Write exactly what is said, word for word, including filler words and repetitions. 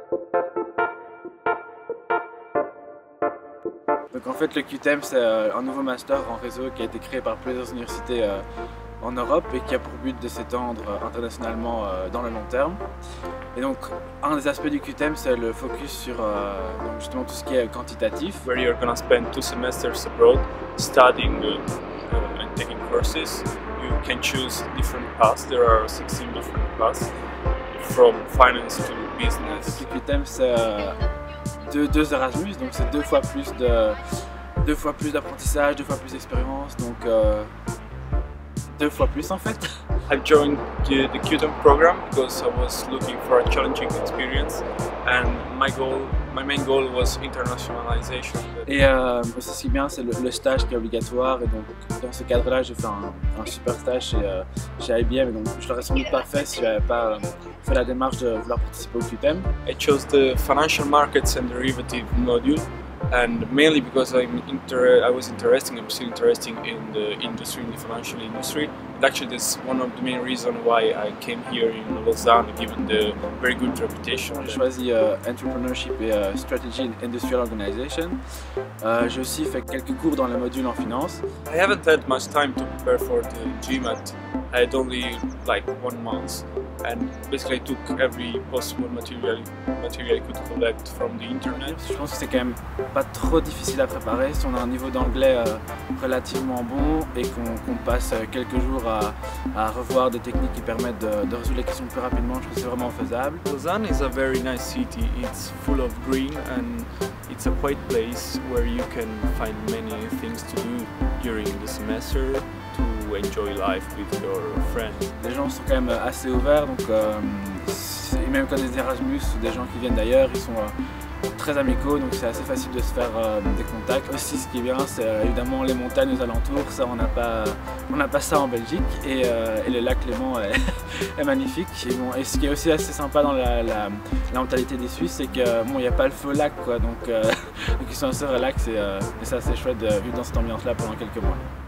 Donc en fait le Q T E M c'est un nouveau master en réseau qui a été créé par plusieurs universités en Europe et qui a pour but de s'étendre internationalement dans le long terme. Et donc un des aspects du Q T E M c'est le focus sur donc justement tout ce qui est quantitatif. Where you're gonna spend two semesters abroad studying uh, uh, and taking courses. You can choose different paths. There are sixteen different paths from finance to business. Le Q T E M c'est deux, deux Erasmus, donc c'est deux fois plus de deux fois plus d'apprentissage, deux fois plus d'expérience, donc euh, deux fois plus en fait. I joined the, the Q T E M program because I was looking for a challenging experience, and my goal, my main goal was internationalization. Et euh, ce qui est bien, c'est le, le stage qui est obligatoire, et donc dans ce cadre-là, j'ai fait un, un super stage chez, euh, chez I B M, et donc je l'aurais sans doute pas fait si je n'avais pas euh, fait la démarche de vouloir participer au Q T E M. I chose the financial markets and derivative module. And mainly because I'm inter I was interested, I'm still interested in the industry, in the financial industry. And actually that's one of the main reasons why I came here in Lausanne, given the very good reputation. J'ai choisi euh, Entrepreneurship et euh, Strategy in Industrial Organization. Euh, J'ai aussi fait quelques cours dans le module en finance. I haven't had much time to prepare for the GMAT. I had only like one month. And basically I took every possible material, material I could collect from the internet. Je pense que c'est quand même pas trop difficile à préparer si on a un niveau d'anglais euh, relativement bon et qu'on qu'on passe quelques jours à, à revoir des techniques qui permettent de, de résoudre les questions plus rapidement. Je trouve que c'est vraiment faisable. Lausanne is a very nice city. It's full of green and it's a quiet place where you can find many things to do during the semester to enjoy life with your friends. Les gens sont quand même assez ouverts, donc euh, et même quand des Erasmus ou des gens qui viennent d'ailleurs, ils sont euh, très amicaux, donc c'est assez facile de se faire euh, des contacts. Aussi, ce qui est bien, c'est euh, évidemment les montagnes aux alentours. Ça, on n'a pas, on n'a pas ça en Belgique, et, euh, et le lac Léman est, est magnifique. Et, bon, et ce qui est aussi assez sympa dans la, la, la mentalité des Suisses, c'est que bon, il n'y a pas le feu lac, quoi, donc, euh, donc ils sont assez relax et, euh, et c'est assez chouette de vivre dans cette ambiance-là pendant quelques mois.